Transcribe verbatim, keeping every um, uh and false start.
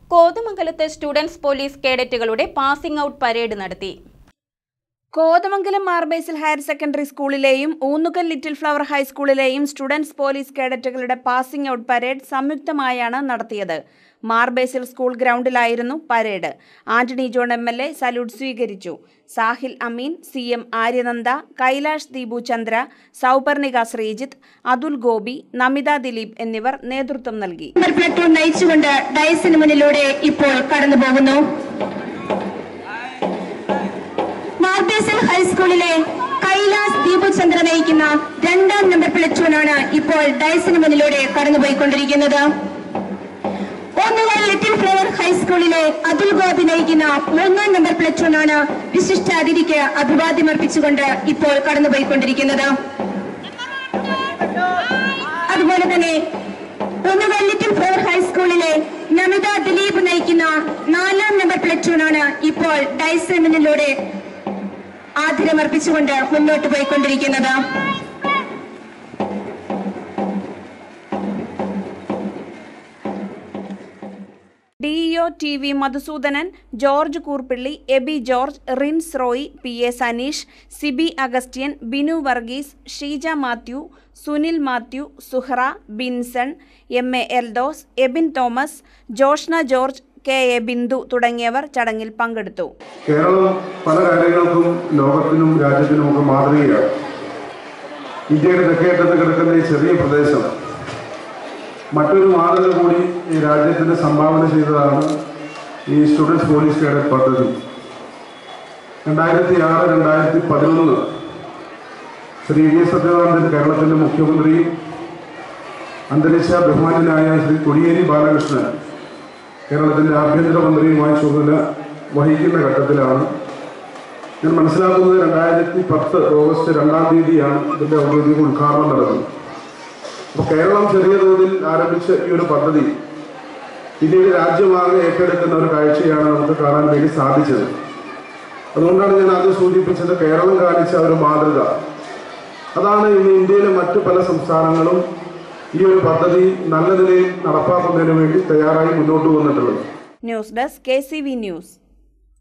കോതമംഗലത്തെ students police കേഡറ്റുകളുടെ passing out parade നടത്തി. Kothamangalam Mar Basil higher secondary സ്കൂളിലെയും ഊന്നുകൽ ലിറ്റിൽ ഫ്ലവർ ഹൈസ്കൂളിലെയും സ്റ്റുഡൻസ് പോലീസ് കേഡറ്റുകളുടെ പാസിംഗ് ഔട്ട് പരേഡ് സംയുക്തമായാണ് നടത്തിയത്. മാർബേസിൽ സ്കൂൾ ഗ്രൗണ്ടിലായിരുന്നു parade. Antony John M L A salute സ്വീകരിച്ചു. സാഹിൽ അമീൻ, സി എം ആര്യനന്ദ, കൈലാഷ് ദീപു ചന്ദ്ര, സൗപർണിക ശ്രീജിത്ത്, അതുൽ ഗോപി, നമിത ദിലീപ് എന്നിവർ നേതൃത്വം നൽകി. നയിച്ചുകൊണ്ട് ഡയസിന് മുന്നിലൂടെ ഇപ്പോൾ കടന്നുപോകുന്നു. മാർബേസിൽ ഹൈസ്കൂളിലെ കൈലാഷ് ദീപു ചന്ദ്ര നയിക്കുന്ന രണ്ടാം നമ്പർ പ്ലറ്റൂണാണ് ഇപ്പോൾ ഡയസിന് മുന്നിലൂടെ കടന്നുപോയിക്കൊണ്ടിരിക്കുന്നത്. ഊന്നുകൽ ലിറ്റിൽ ഫ്ലവർ ഹൈസ്കൂളിലെ അതുൽ ഗോപി നയിക്കുന്ന മൂന്നാം നമ്പർ പ്ലറ്റൂണാണ് വിശിഷ്ടാതിഥിക്ക് അഭിവാദ്യം അർപ്പിച്ചുകൊണ്ട് ഇപ്പോൾ കടന്നുപോയിക്കൊണ്ടിരിക്കുന്നത്. അതുപോലെ തന്നെ ഊന്നുകൽ ലിറ്റിൽ ഫ്ലവർ ഹൈസ്കൂളിലെ നമിത ദിലീപ് നയിക്കുന്ന നാലാം നമ്പർ പ്ലറ്റൂണാണ് ഇപ്പോൾ ഡയസിന് മുന്നിലൂടെ ആദരമർപ്പിച്ചുകൊണ്ട് മുന്നോട്ട് പോയിക്കൊണ്ടിരിക്കുന്നത്. D E O T V Madhusoodanan, George Koorppilly, Eby George, Rince Roy, P A Saneesh, Siby Augustine, Binu Varghese, Sheeja Mathew, Sunil Mathew, Suhra, Binson, M A Eldhose, Ebin Thomas, Joshna George, K A Bindu തുടങ്ങിയവർ ചടങ്ങിൽ പങ്കെടുത്തു. കേരളം പല കാര്യങ്ങൾക്കും ലോകത്തിനും രാജ്യത്തിനുമൊക്കെ മാതൃകയാണ്. ഇന്ത്യയുടെ തെക്കേറ്റത്ത് കിടക്കുന്ന ഈ ചെറിയ പ്രദേശം മറ്റൊരു മാതൃക കൂടി ഈ രാജ്യത്തിന് സംഭാവന ചെയ്തതാണ് ഈ സ്റ്റുഡൻസ് പോലീസ് കേഡറ്റ് പദ്ധതി. രണ്ടായിരത്തി ആറ് രണ്ടായിരത്തി പതിനൊന്ന് ശ്രീ വി സത്യനാരായണൻ കേരളത്തിൻ്റെ മുഖ്യമന്ത്രിയും അന്തരിച്ച ബഹുമാന്യനായ ശ്രീ കോടിയേരി ബാലകൃഷ്ണൻ കേരളത്തിൻ്റെ ആഭ്യന്തരമന്ത്രിയുമായി ചുമതല വഹിക്കുന്ന ഘട്ടത്തിലാണ് ഞാൻ മനസ്സിലാക്കുന്നത് രണ്ടായിരത്തി പത്ത് ഓഗസ്റ്റ് രണ്ടാം തീയതിയാണ് ഇതിൻ്റെ ഔദ്യോഗിക ഉദ്ഘാടനം നടന്നത്. അപ്പോൾ കേരളം ചെറിയ തോതിൽ ആരംഭിച്ച ഈ ഒരു പദ്ധതി പിന്നീട് രാജ്യമാകെ ഏറ്റെടുക്കുന്ന ഒരു കാഴ്ചയാണ് നമുക്ക് കാണാൻ വേണ്ടി സാധിച്ചത്. അതുകൊണ്ടാണ് ഞാൻ ആദ്യം സൂചിപ്പിച്ചത് കേരളം കാണിച്ച ഒരു മാതൃക. അതാണ് ഇന്ന് ഇന്ത്യയിലെ മറ്റു പല സംസ്ഥാനങ്ങളും ഈ ഒരു പദ്ധതി നല്ല നിലയിൽ നടപ്പാക്കുന്നതിന് വേണ്ടി തയ്യാറായി മുന്നോട്ട് വന്നിട്ടുള്ളത്. News desk K C V news.